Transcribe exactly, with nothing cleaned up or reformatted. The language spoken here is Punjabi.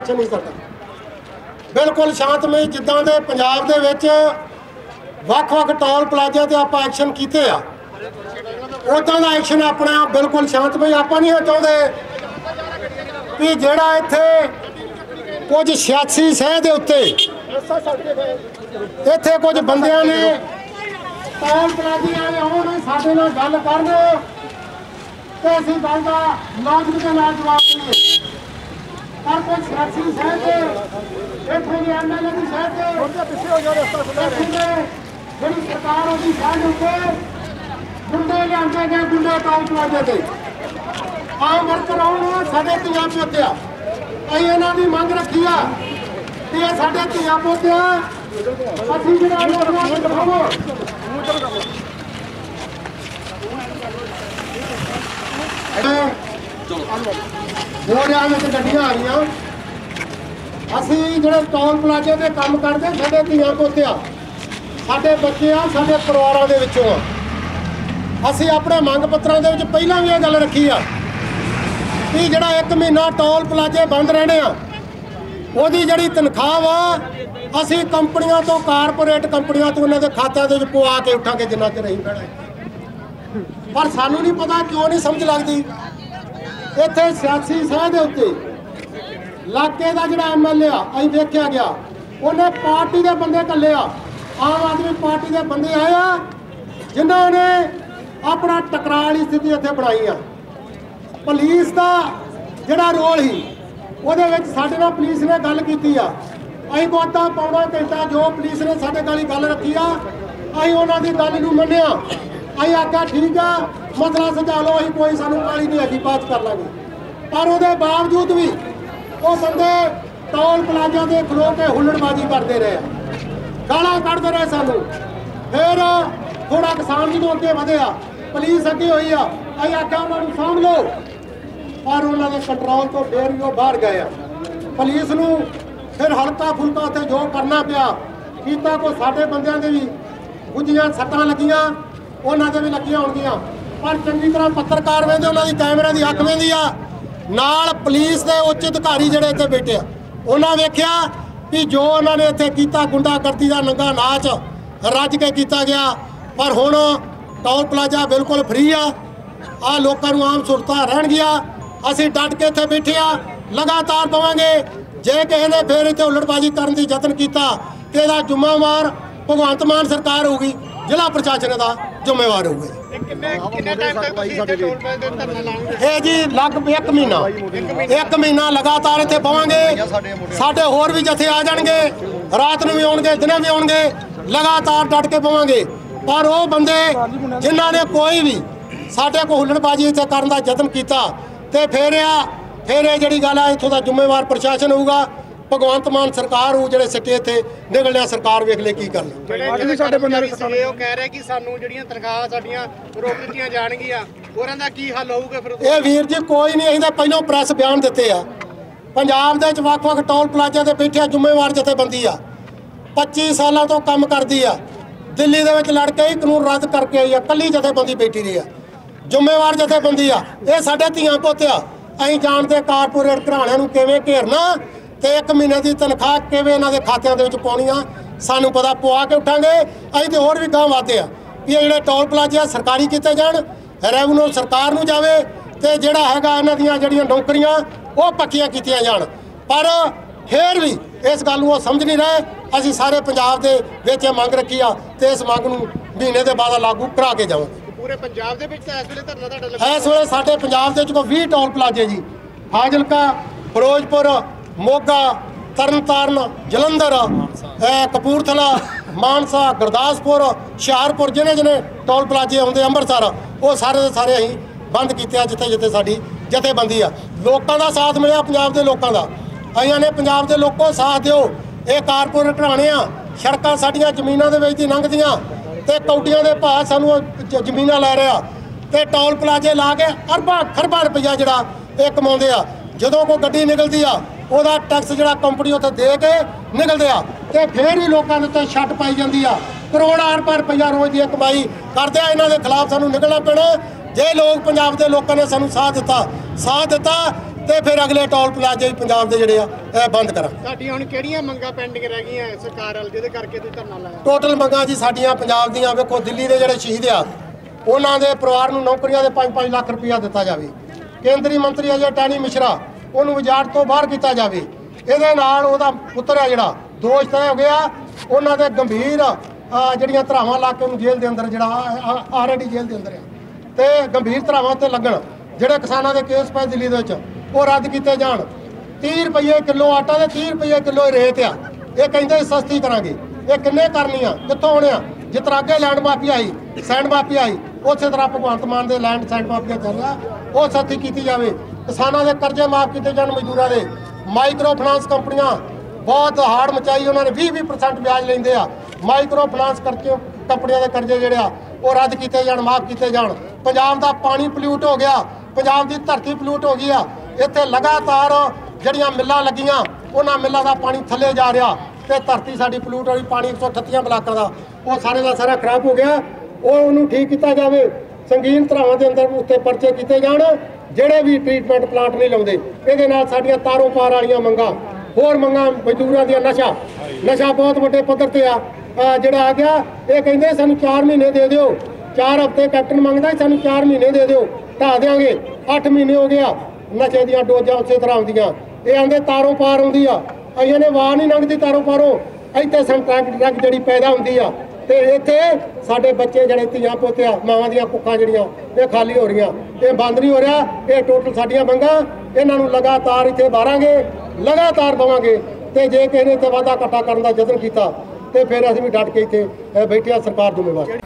नहीं करता। बिल्कुल शांतमई जिद्दां दे पंजाब दे विच वख-वख टोल प्लाजा ते आपां एक्शन कीते आ, उदां दा एक्शन अपना बिल्कुल शांतमई आपां नहीं चाहुंदे कि जिहड़ा इत्थे कुछ सियासी सह दे उत्ते इत्थे कुछ बंदियां ने टोल प्लाजे वाले आउण साडे नाल गल करन ते असीं गल दा लॉजिक दे नाल जवाब दईए। पर कोई सियासी सह के इत्थों के एम एल ए की सह के जी सरकार उसकी सह के गुंडे लिया गए, गुंडे टोल प्लाजे से आम वर्कर आउण साडे धीआं पोते आ, असीं इन्हां दी मंग रखी आ कि ये साडे धीआं पोते आ, असीं जिहड़ा दिखावो मोड़ियां में गड्डियां आ रही, असी जो टोल प्लाजे से काम करते साडे धीआं पोते आ, साडे बच्चे आ, साडे परिवारां दे विचों आ। असी अपने मंग पत्रां दे विच पहलां भी ये गल रखी आ कि जिहड़ा एक महीना टोल प्लाजे बंद रहने आ ओहदी जिहड़ी तनख्वाह वा असी कंपनियां तो कारपोरेट कंपनियां तो उन्हां दे खात्यां दे विच पवा के उठांगे जिन्ना चिर नहीं पैणा। पर सानूं नहीं पता क्यों नहीं समझ लगदी इत्थे सियासी सह दे उत्ते इलाके का जिहड़ा एम एल ए आ असीं देखिया गया उन्हें पार्टी के बंदे घल्ले आ, आम आदमी पार्टी के बंदे आए आ जिन्हों ने अपना टकराव वाली स्थिति इत्थे बनाई आ। पुलिस का जिहड़ा रोल ही उहदे विच साडे नाल पुलिस ने गल कीती आ, असीं बहुता पौना घंटा जो पुलिस ने साडे नाल गल रखी आ असीं उन्हां दी गल नूं मन्निया, असीं आख्या ठीक आ मसला सुझा लो, असीं कोई सानूं गाली नहीं हैगी बात कर लांगे। पर उहदे बावजूद भी वो बंदे टोल प्लाजा से खलो के हुल्लड़बाजी करते रहे, गालां कढ़दे रहे सानूं। फिर थोड़ा किसान जो अगे वधिया पुलिस अगे हुई आ, असीं आख्या उन्होंने सामभ लो, पर उन्होंने कंट्रोल तो फिर भी वो बाहर गए आ। पुलिस नूं फिर हल्का फुल्का उत्थे जो करना पिया कीता, कोई साडे बंदियां दे भी गुज्जियां सट्टां लगियां, उन्हां दे भी लगियां होणगीआं, पर चंगी तरह पत्रकार वेंदे उन्हां दी कैमरे दी अख वेंदी आ। नाल पुलिस के उच्च अधिकारी जिहड़े इत्थे बैठे आ उन्हां वेखिया कि जो उन्होंने इत्थे कीता गुंडागर्दी का नंगा नाच रज के किया गया। पर हुण टोल प्लाजा बिल्कुल फ्री आ, आ लोकां नूं आम सहूलतां रहणगीआं। असीं डट के इत्थे बैठे आ, लगातार पवांगे। जे किसी ने फिर इत्थे हुल्लड़बाजी करन दी यतन कीता ते इहदा जुम्मेवार भगवंत मान सरकार होगी, जिला प्रशासन का जुम्मेवार होगी। ये जी लगभग एक महीना एक महीना लगातार इत्थे पवांगे। साडे होर भी जथे आ जाणगे, रात नूं भी आउणगे, दिने भी आउणगे, लगातार डट के पवांगे। पर वो बंदे जिन्हां ने कोई भी साडे को हुल्लड़बाजी इत्थे करन दा यतन कीता ते फिर आ फिर ये जिहड़ी गल आ इत्थों दा जुम्मेवार प्रशासन होऊगा, भगवंत मान सरकार हो जिहड़े सिੱਟੇ इत्थे निकलने सरकार वेख ले की करना। ਜਿਹੜੇ ਸਾਡੇ ਬੰਦੇ ਉਹ ਕਹਿ ਰਹੇ ਕਿ ਸਾਨੂੰ ਜਿਹੜੀਆਂ ਤਨਖਾਹਾਂ ਸਾਡੀਆਂ ਰੋਕ ਦਿੱਤੀਆਂ ਜਾਣਗੀਆਂ, ਉਹਨਾਂ ਦਾ ਕੀ ਹੱਲ ਹੋਊਗਾ ਫਿਰ? ਇਹ ਵੀਰ ਜੀ ਕੋਈ ਨਹੀਂ, ਅਸੀਂ ਤਾਂ ਪਹਿਲਾਂ ਪ੍ਰੈਸ ਬਿਆਨ ਦਿੱਤੇ ਆ। ਪੰਜਾਬ ਦੇ ਵਿੱਚ ਵੱਖ-ਵੱਖ ਟੋਲ ਪਲਾਜ਼ਾ ਤੇ ਬੈਠਿਆ ਜ਼ਿੰਮੇਵਾਰ ਜਥੇਬੰਦੀ ਆ, ਪੱਚੀ ਸਾਲਾਂ ਤੋਂ ਕੰਮ ਕਰਦੀ ਆ, ਦਿੱਲੀ ਦੇ ਵਿੱਚ ਲੜ ਕੇ ਹੀ ਕਾਨੂੰਨ ਰੱਦ ਕਰਕੇ ਆਈ ਆ, ਕੱਲੀ ਜਥੇਬੰਦੀ ਬੈਠੀ ਰਹੀ ਆ, ਜ਼ਿੰਮੇਵਾਰ ਜਥੇਬੰਦੀ ਆ। ਇਹ ਸਾਡੇ ਧੀਆਂ ਪੁੱਤ ਆ, ਅਸੀਂ ਜਾਣਦੇ ਕਾਰਪੋਰੇਟ ਘਰਾਣਿਆਂ ਨੂੰ ਕਿਵੇਂ ਘੇਰਨਾ ਤੇ ਇੱਕ ਮਹੀਨੇ ਦੀ ਤਨਖਾਹ ਕਿਵੇਂ ਇਹਨਾਂ ਦੇ ਖਾਤਿਆਂ ਦੇ ਵਿੱਚ ਪਾਉਣੀਆਂ ਸਾਨੂੰ ਪਤਾ, ਪਵਾ ਕੇ ਉਠਾਂਗੇ। ਅਸੀਂ ਤੇ ਹੋਰ ਵੀ ਗਾਂਹ ਵਾਧੇ ਆ ਵੀ ਜਿਹੜੇ ਟੋਲ ਪਲਾਜ਼ੇ ਸਰਕਾਰੀ ਕੀਤੇ ਜਾਣ, ਰੈਵਨਿਊ ਸਰਕਾਰ ਨੂੰ ਜਾਵੇ ਤੇ ਜਿਹੜਾ ਹੈਗਾ ਇਹਨਾਂ ਦੀਆਂ ਜਿਹੜੀਆਂ ਨੌਕਰੀਆਂ ਉਹ ਪੱਕੀਆਂ ਕੀਤੀਆਂ ਜਾਣ। ਪਰ ਫਿਰ ਵੀ ਇਸ ਗੱਲ ਨੂੰ ਉਹ ਸਮਝ ਨਹੀਂ ਰਹੇ। ਅਸੀਂ ਸਾਰੇ ਪੰਜਾਬ ਦੇ ਵਿੱਚ ਮੰਗ ਰੱਖੀ ਆ ਤੇ ਇਸ ਮੰਗ ਨੂੰ ਮਹੀਨੇ ਦੇ ਬਾਅਦ ਲਾਗੂ ਕਰਾ ਕੇ ਜਾਵਾਂਗੇ। ਪੂਰੇ ਪੰਜਾਬ ਦੇ ਵਿੱਚ ਤਾਂ ਇਸ ਵੇਲੇ ਧਰਨਾ ਤੁਹਾਡਾ ਲੱਗਾ? ਇਸ ਵੇਲੇ ਸਾਡੇ ਪੰਜਾਬ ਦੇ ਵਿੱਚ ਕੋਈ ਵੀਹ ਟੋਲ ਪਲਾਜ਼ੇ ਜੀ, ਫਾਜ਼ਿਲਕਾ, ਫਿਰੋਜ਼ਪੁਰ, ਮੋਗਾ, ਤਰਨਤਾਰਨ, ਜਲੰਧਰ, ਕਪੂਰਥਲਾ, ਮਾਨਸਾ, ਗੁਰਦਾਸਪੁਰ, ਹੁਸ਼ਿਆਰਪੁਰ, ਜਿਹਨੇ ਜਿਹਨੇ ਟੋਲ ਪਲਾਜ਼ੇ ਆਉਂਦੇ, ਅੰਮ੍ਰਿਤਸਰ, ਉਹ ਸਾਰੇ ਦੇ ਸਾਰੇ ਅਸੀਂ ਬੰਦ ਕੀਤੇ ਆ ਜਿੱਥੇ ਜਿੱਥੇ ਸਾਡੀ ਜਥੇਬੰਦੀ ਆ। ਲੋਕਾਂ ਦਾ ਸਾਥ ਮਿਲਿਆ, ਪੰਜਾਬ ਦੇ ਲੋਕਾਂ ਦਾ। ਅਸੀਂ ਨੇ ਪੰਜਾਬ ਦੇ ਲੋਕੋ ਸਾਥ ਦਿਓ। ਇਹ ਕਾਰਪੋਰੇਟ ਘਰਾਣੇ ਆ, ਸੜਕਾਂ ਸਾਡੀਆਂ ਜ਼ਮੀਨਾਂ ਦੇ ਵਿੱਚ ਦੀ ਲੰਘਦੀਆਂ ਤੇ ਕੌਡੀਆਂ ਦੇ ਭਾਅ ਸਾਨੂੰ ਜ਼ਮੀਨਾਂ ਲੈ ਰਿਹਾ ਤੇ ਟੋਲ ਪਲਾਜ਼ੇ ਲਾ ਕੇ ਅਰਬਾਂ ਖਰਬਾਂ ਰੁਪਈਆ ਜਿਹੜਾ ਇਹ ਕਮਾਉਂਦੇ ਆ। ਜਦੋਂ ਕੋਈ ਗੱਡੀ ਨਿਕਲਦੀ ਆ ਉਹਦਾ ਟੈਕਸ ਜਿਹੜਾ ਕੰਪਨੀ ਉੱਥੇ ਦੇ ਕੇ ਨਿਕਲਦੇ ਆ ਤੇ ਫਿਰ ਵੀ ਲੋਕਾਂ ਦੇ ਉੱਤੇ ਛੱਟ ਪਾਈ ਜਾਂਦੀ ਆ। ਕਰੋੜਾਂ ਰੁਪਏ ਰੁਪਈਆ ਰੋਜ਼ ਦੀ ਕਮਾਈ ਕਰਦੇ ਆ। ਇਹਨਾਂ ਦੇ ਖਿਲਾਫ ਸਾਨੂੰ ਨਿਕਲਣਾ ਪੈਣਾ। ਜੇ ਲੋਕ ਪੰਜਾਬ ਦੇ ਲੋਕਾਂ ਨੇ ਸਾਨੂੰ ਸਾਥ ਦਿੱਤਾ ਸਾਥ ਦਿੱਤਾ ਤੇ ਫਿਰ ਅਗਲੇ ਟੋਲ ਪਲਾਜ਼ੇ ਵੀ ਪੰਜਾਬ ਦੇ ਜਿਹੜੇ ਆ ਇਹ ਬੰਦ ਕਰਾਂ। ਤੁਹਾਡੀਆਂ ਹੁਣ ਕਿਹੜੀਆਂ ਮੰਗਾਂ ਪੈਂਡਿੰਗ ਰਹਿ ਗਈਆਂ ਸਰਕਾਰ ਵੱਲ ਜਿਹਦੇ ਕਰਕੇ ਤੁਸੀਂ ਧਰਨਾ ਲਾਇਆ? ਟੋਟਲ ਮੰਗਾਂ ਜੀ ਸਾਡੀਆਂ ਪੰਜਾਬ ਦੀਆਂ, ਵੇਖੋ ਦਿੱਲੀ ਦੇ ਜਿਹੜੇ ਸ਼ਹੀਦ ਆ ਉਹਨਾਂ ਦੇ ਪਰਿਵਾਰ ਨੂੰ ਨੌਕਰੀਆਂ ਦੇ ਪੰਜ ਪੰਜ ਲੱਖ ਰੁਪਇਆ ਦਿੱਤਾ ਜਾਵੇ। ਕੇਂਦਰੀ ਮੰਤਰੀ ਅਜੇ ਟਾਣੀ ਮਿਸ਼ਰਾ ਉਹਨੂੰ ਵਜ਼ਾਰਤ ਤੋਂ ਬਾਹਰ ਕੀਤਾ ਜਾਵੇ। ਇਹਦੇ ਨਾਲ ਉਹਦਾ ਪੁੱਤਰ ਆ ਜਿਹੜਾ ਦੋਸ਼ ਤੈਅ ਹੋ ਗਿਆ, ਉਹਨਾਂ ਦੇ ਗੰਭੀਰ ਜਿਹੜੀਆਂ ਧਾਰਾਵਾਂ ਲਾ ਕੇ ਉਹਨੂੰ ਜੇਲ੍ਹ ਦੇ ਅੰਦਰ ਜਿਹੜਾ ਆਲਰੇਡੀ ਜੇਲ੍ਹ ਦੇ ਅੰਦਰ ਆ, ਤੇ ਗੰਭੀਰ ਧਾਰਾਵਾਂ ਉੱਤੇ ਲੱਗਣ। ਜਿਹੜੇ ਕਿਸਾਨਾਂ ਦੇ ਕੇਸ ਪਏ ਦਿੱਲੀ ਦੇ ਵਿੱਚ ਉਹ ਰੱਦ ਕੀਤੇ ਜਾਣ। ਤੀਹ ਰੁਪਏ ਕਿਲੋ ਆਟਾ ਤੇ ਤੀਹ ਰੁਪਏ ਕਿਲੋ ਰੇਤ ਆ, ਇਹ ਕਹਿੰਦੇ ਸਸਤੀ ਕਰਾਂਗੇ। ਇਹ ਕਿੰਨੇ ਕਰਨੀ ਆ, ਕਿੱਥੋਂ ਆਉਣੇ ਆ? ਜਿਸ ਤਰ੍ਹਾਂ ਅੱਗੇ ਲੈਂਡ ਮਾਫੀਆ ਆਈ, ਸੈਂਡ ਮਾਫੀਆ ਆਈ, ਉਸੇ ਤਰ੍ਹਾਂ ਭਗਵੰਤ ਮਾਨ ਦੇ ਲੈਂਡ ਸੈਂਡ ਮਾਫੀਆ ਚੱਲ ਰਿਹਾ, ਉਹ ਸਸਤੀ ਕੀਤੀ ਜਾਵੇ। ਕਿਸਾਨਾਂ ਦੇ ਕਰਜ਼ੇ ਮਾਫ ਕੀਤੇ ਜਾਣ, ਮਜ਼ਦੂਰਾਂ ਦੇ। ਮਾਈਕਰੋ ਫਾਈਨਾਂਸ ਕੰਪਨੀਆਂ ਬਹੁਤ ਹਾੜ ਮਚਾਈ, ਉਹਨਾਂ ਨੇ ਵੀਹ ਵੀਹ ਪਰਸੈਂਟ ਵਿਆਜ ਲੈਂਦੇ ਆ। ਮਾਈਕਰੋ ਫਾਈਨਾਂਸ ਕਰਕੇ ਕੰਪਨੀਆਂ ਦੇ ਕਰਜ਼ੇ ਜਿਹੜੇ ਆ ਉਹ ਰੱਦ ਕੀਤੇ ਜਾਣ, ਮਾਫ ਕੀਤੇ ਜਾਣ। ਪੰਜਾਬ ਦਾ ਪਾਣੀ ਪੋਲਿਊਟ ਹੋ ਗਿਆ, ਪੰਜਾਬ ਦੀ ਧਰਤੀ ਪੋਲਿਊਟ ਹੋ ਗਈ ਆ। ਇੱਥੇ ਲਗਾਤਾਰ ਜਿਹੜੀਆਂ ਮਿੱਲਾਂ ਲੱਗੀਆਂ ਉਹਨਾਂ ਮਿੱਲਾਂ ਦਾ ਪਾਣੀ ਥੱਲੇ ਜਾ ਰਿਹਾ ਤੇ ਧਰਤੀ ਸਾਡੀ ਪੋਲਿਊਟ ਹੋਈ। ਪਾਣੀ ਇੱਕ ਸੌ ਅਠੱਤੀ ਬਲਾਕਾਂ ਦਾ ਉਹ ਸਾਰੇ ਦਾ ਸਾਰਾ ਖਰਾਬ ਹੋ ਗਿਆ। ਉਹ ਉਹਨੂੰ ਠੀਕ ਕੀਤਾ ਜਾਵੇ। ਸੰਗੀਨ ਧਾਰਾਵਾਂ ਦੇ ਅੰਦਰ ਉੱਤੇ ਪਰਚੇ ਕੀਤੇ ਜਾਣ ਜਿਹੜੇ ਵੀ ਟ੍ਰੀਟਮੈਂਟ ਪਲਾਂਟ ਨਹੀਂ ਲਾਉਂਦੇ। ਇਹਦੇ ਨਾਲ ਸਾਡੀਆਂ ਤਾਰੋਂ ਪਾਰ ਵਾਲੀਆਂ ਮੰਗਾਂ, ਹੋਰ ਮੰਗਾਂ, ਮਜ਼ਦੂਰਾਂ ਦੀਆਂ, ਨਸ਼ਾ ਨਸ਼ਾ ਬਹੁਤ ਵੱਡੇ ਪੱਧਰ ਤੇ ਆ ਜਿਹੜਾ ਆ ਗਿਆ। ਇਹ ਕਹਿੰਦੇ ਸਾਨੂੰ ਚਾਰ ਮਹੀਨੇ ਦੇ ਦਿਓ, ਚਾਰ ਹਫ਼ਤੇ ਕੈਪਟਨ ਮੰਗਦਾ ਸਾਨੂੰ ਚਾਰ ਮਹੀਨੇ ਦੇ ਦਿਓ, ਢਾ ਦਿਆਂਗੇ। ਅੱਠ ਮਹੀਨੇ ਹੋ ਗਿਆ, ਨਸ਼ੇ ਦੀਆਂ ਡੋਜ਼ਾਂ ਉਸੇ ਤਰ੍ਹਾਂ ਆਉਂਦੀਆਂ। ਇਹ ਆਂਦੇ ਤਾਰੋਂ ਪਾਰ ਆਉਂਦੀ ਆ, ਅਈਆਂ ਨੇ ਵਾਹ ਨਹੀਂ ਲੰਘਦੀ ਤਾਰੋਂ ਪਾਰੋਂ। ਇੱਥੇ ਸੰਟਰੈਕ ਡਰੱਗ ਜਿਹੜੀ ਪੈਦਾ ਹੁੰਦੀ ਆ ਤੇ ਇੱਥੇ ਸਾਡੇ ਬੱਚੇ ਜਿਹੜੇ ਧੀਆਂ ਪੋਤੇ ਆ, ਮਾਵਾਂ ਦੀਆਂ ਕੁੱਖਾਂ ਜਿਹੜੀਆਂ ਇਹ ਖਾਲੀ ਹੋ ਰਹੀਆਂ, ਇਹ ਬੰਦ ਨਹੀਂ ਹੋ ਰਿਹਾ। ਇਹ ਟੋਟਲ ਸਾਡੀਆਂ ਮੰਗਾਂ, ਇਹਨਾਂ ਨੂੰ ਲਗਾਤਾਰ ਇੱਥੇ ਬਾਰਾਂਗੇ, ਲਗਾਤਾਰ ਦਵਾਂਗੇ। ਤੇ ਜੇ ਕਿਸੇ ਨੇ ਇੱਥੇ ਵਾਧਾ ਘਾਟਾ ਕਰਨ ਦਾ ਯਤਨ ਕੀਤਾ ਤੇ ਫਿਰ ਅਸੀਂ ਵੀ ਡਟ ਕੇ ਇੱਥੇ ਬੈਠੇ ਆ, ਸਰਕਾਰ ਜ਼ਿੰਮੇਵਾਰ।